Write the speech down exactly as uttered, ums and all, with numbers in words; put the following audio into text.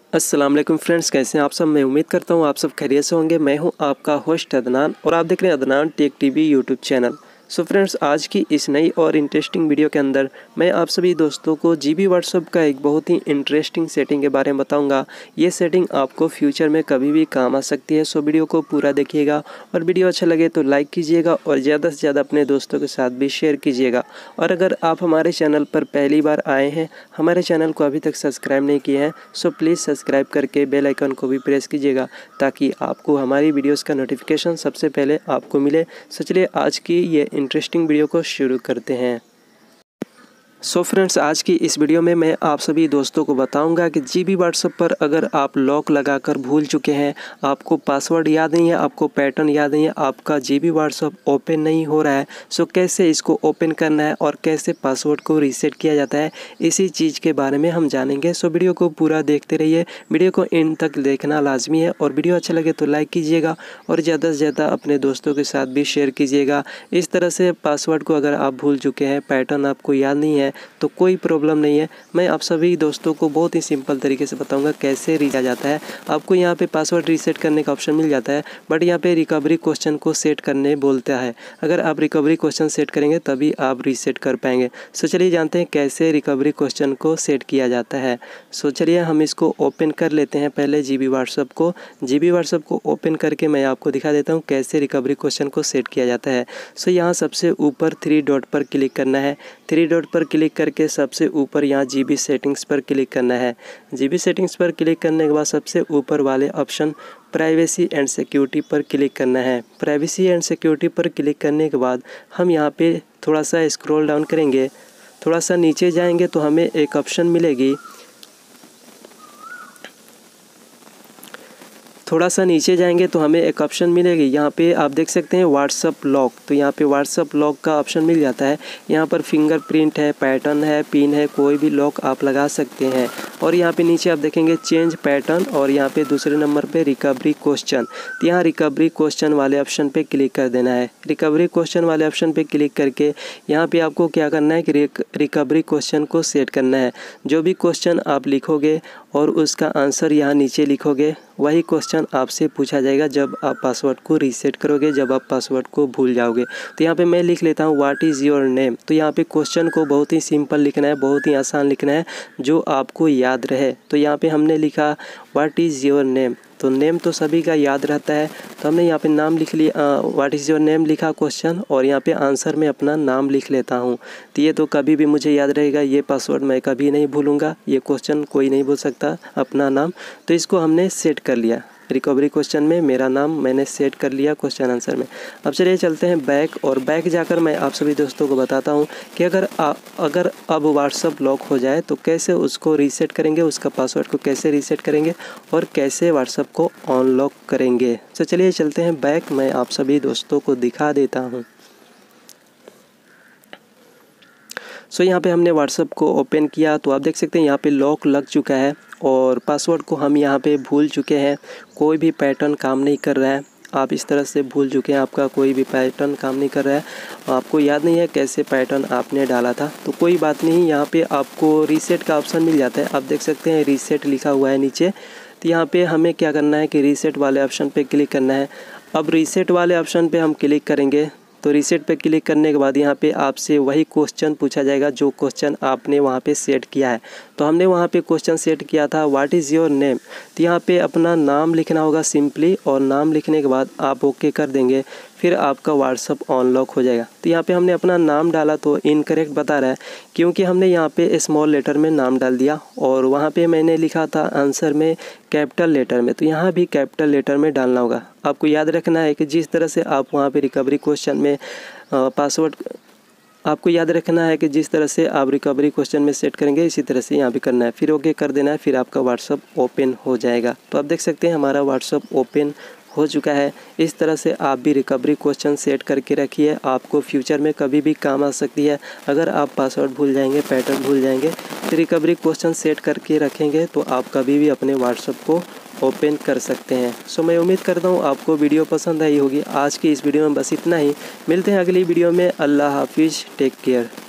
अस्सलाम वालेकुम फ्रेंड्स, कैसे हैं आप सब। मैं उम्मीद करता हूं आप सब खैरियत से होंगे। मैं हूं आपका होस्ट अदनान और आप देख रहे हैं Adnan tech TV YouTube channel. So friends, आज की इस नई और इंटरेस्टिंग वीडियो के अंदर मैं आप सभी दोस्तों को जीबी व्हाट्सएप का एक बहुत ही इंटरेस्टिंग सेटिंग के बारे में बताऊंगा। ये सेटिंग आपको फ्यूचर में कभी भी काम आ सकती है। सो वीडियो को पूरा देखिएगा और वीडियो अच्छा लगे तो लाइक कीजिएगा और ज़्यादा से ज़्यादा अपने दोस्तों के साथ भी शेयर कीजिएगा। और अगर आप हमारे चैनल पर पहली बार आए हैं, हमारे चैनल को अभी तक सब्सक्राइब नहीं किए हैं, सो प्लीज़ सब्सक्राइब करके बेल आइकन को भी प्रेस कीजिएगा ताकि आपको हमारी वीडियोस का नोटिफिकेशन सबसे पहले आपको मिले। सो चलिए आज की ये इंटरेस्टिंग वीडियो को शुरू करते हैं। सो so फ्रेंड्स, आज की इस वीडियो में मैं आप सभी दोस्तों को बताऊंगा कि जीबी व्हाट्सएप पर अगर आप लॉक लगाकर भूल चुके हैं, आपको पासवर्ड याद नहीं है, आपको पैटर्न याद नहीं है, आपका जीबी व्हाट्सएप ओपन नहीं हो रहा है, सो कैसे इसको ओपन करना है और कैसे पासवर्ड को रीसेट किया जाता है, इसी चीज़ के बारे में हम जानेंगे। सो वीडियो को पूरा देखते रहिए, वीडियो को एंड तक देखना लाजमी है और वीडियो अच्छा लगे तो लाइक कीजिएगा और ज़्यादा से ज़्यादा अपने दोस्तों के साथ भी शेयर कीजिएगा। इस तरह से पासवर्ड को अगर आप भूल चुके हैं, पैटर्न आपको याद नहीं है, तो कोई प्रॉब्लम नहीं है। मैं आप सभी दोस्तों को बहुत ही सिंपल तरीके से बताऊंगा कैसे रीचा जाता है। आपको यहाँ पे पासवर्ड रीसेट करने का ऑप्शन मिल जाता है, बट यहाँ पे रिकवरी क्वेश्चन को सेट करने बोलता है। अगर आप रिकवरी क्वेश्चन सेट करेंगे तभी आप रीसेट कर पाएंगे। सो चलिए जानते हैं कैसे रिकवरी क्वेश्चन को सेट किया जाता है। सो चलिए हम इसको ओपन कर लेते हैं। पहले जीबी व्हाट्सएप को जीबी व्हाट्सएप को ओपन करके मैं आपको दिखा देता हूँ कैसे रिकवरी क्वेश्चन को सेट किया जाता है। सो यहाँ सबसे ऊपर थ्री डॉट पर क्लिक करना है। थ्री डॉट पर क्लिक करके सबसे ऊपर यहाँ जीबी सेटिंग्स पर क्लिक करना है। जीबी सेटिंग्स पर क्लिक करने के बाद सबसे ऊपर वाले ऑप्शन प्राइवेसी एंड सिक्योरिटी पर क्लिक करना है। प्राइवेसी एंड सिक्योरिटी पर क्लिक करने के बाद हम यहाँ पे थोड़ा सा स्क्रॉल डाउन करेंगे, थोड़ा सा नीचे जाएंगे तो हमें एक ऑप्शन मिलेगी। थोड़ा सा नीचे जाएंगे तो हमें एक ऑप्शन मिलेगी। यहाँ पे आप देख सकते हैं व्हाट्सअप लॉक, तो यहाँ पे व्हाट्सअप लॉक का ऑप्शन मिल जाता है। यहाँ पर फिंगरप्रिंट है, पैटर्न है, पिन है, कोई भी लॉक आप लगा सकते हैं। और यहाँ पे नीचे आप देखेंगे चेंज पैटर्न और यहाँ पे दूसरे नंबर पे रिकवरी क्वेश्चन। तो यहाँ रिकवरी क्वेश्चन वाले ऑप्शन पे क्लिक कर देना है। रिकवरी क्वेश्चन वाले ऑप्शन पे क्लिक करके यहाँ पे आपको क्या करना है कि रिकवरी क्वेश्चन को सेट करना है। जो भी क्वेश्चन आप लिखोगे और उसका आंसर यहाँ नीचे लिखोगे, वही क्वेश्चन आपसे पूछा जाएगा जब आप पासवर्ड को रीसेट करोगे, जब आप पासवर्ड को भूल जाओगे। तो यहाँ पे मैं लिख लेता हूँ व्हाट इज़ योर नेम। तो यहाँ पे क्वेश्चन को बहुत ही सिंपल लिखना है, बहुत ही आसान लिखना है जो आपको याद रहे। तो यहाँ पे हमने लिखा व्हाट इज़ योर नेम। तो नेम तो सभी का याद रहता है, तो हमने यहाँ पे नाम लिख लिया, व्हाट इज़ योर नेम लिखा क्वेश्चन, और यहाँ पे आंसर में अपना नाम लिख लेता हूँ। तो ये तो कभी भी मुझे याद रहेगा, ये पासवर्ड मैं कभी नहीं भूलूँगा, ये क्वेश्चन कोई नहीं भूल सकता, अपना नाम। तो इसको हमने सेट कर लिया। रिकवरी क्वेश्चन में मेरा नाम मैंने सेट कर लिया क्वेश्चन आंसर में। अब चलिए चलते हैं बैक, और बैक जाकर मैं आप सभी दोस्तों को बताता हूं कि अगर आ, अगर अब व्हाट्सअप लॉक हो जाए तो कैसे उसको रीसेट करेंगे, उसका पासवर्ड को कैसे रीसेट करेंगे और कैसे व्हाट्सअप को अनलॉक करेंगे। तो चलिए चलते हैं बैक, मैं आप सभी दोस्तों को दिखा देता हूँ। सो यहाँ पे हमने व्हाट्सअप को ओपन किया तो आप देख सकते हैं यहाँ पे लॉक लग चुका है और पासवर्ड को हम यहाँ पे भूल चुके हैं। कोई भी पैटर्न काम नहीं कर रहा है। आप इस तरह से भूल चुके हैं, आपका कोई भी पैटर्न काम नहीं कर रहा है, आपको याद नहीं है कैसे पैटर्न आपने डाला था। तो कोई बात नहीं, यहाँ पे आपको रीसेट का ऑप्शन मिल जाता है। आप देख सकते हैं रीसेट लिखा हुआ है नीचे। तो यहाँ पे हमें क्या करना है कि रीसेट वाले ऑप्शन पे क्लिक करना है। अब रीसेट वाले ऑप्शन पे हम क्लिक करेंगे तो रीसेट पे क्लिक करने के बाद यहाँ पे आपसे वही क्वेश्चन पूछा जाएगा जो क्वेश्चन आपने वहाँ पे सेट किया है। तो हमने वहाँ पे क्वेश्चन सेट किया था व्हाट इज़ योर नेम। तो यहाँ पे अपना नाम लिखना होगा सिंपली, और नाम लिखने के बाद आप ओके कर देंगे, फिर आपका व्हाट्सअप अनलॉक हो जाएगा। तो यहाँ पे हमने अपना नाम डाला तो इनकरेक्ट बता रहा है, क्योंकि हमने यहाँ पे स्मॉल लेटर में नाम डाल दिया और वहाँ पे मैंने लिखा था आंसर में कैपिटल लेटर में, तो यहाँ भी कैपिटल लेटर में डालना होगा। आपको याद रखना है कि जिस तरह से आप वहाँ पे रिकवरी क्वेश्चन में पासवर्ड आपको याद रखना है कि जिस तरह से आप रिकवरी क्वेश्चन में सेट करेंगे इसी तरह से यहाँ भी करना है, फिर ओके कर देना है, फिर आपका व्हाट्सअप ओपन हो जाएगा। तो आप देख सकते हैं हमारा व्हाट्सअप ओपन हो चुका है। इस तरह से आप भी रिकवरी क्वेश्चन सेट करके रखिए, आपको फ्यूचर में कभी भी काम आ सकती है। अगर आप पासवर्ड भूल जाएंगे, पैटर्न भूल जाएंगे, तो रिकवरी क्वेश्चन सेट करके रखेंगे तो आप कभी भी अपने व्हाट्सएप को ओपन कर सकते हैं। सो मैं उम्मीद करता हूँ आपको वीडियो पसंद आई होगी। आज की इस वीडियो में बस इतना ही, मिलते हैं अगली वीडियो में। अल्लाह हाफिज़, टेक केयर।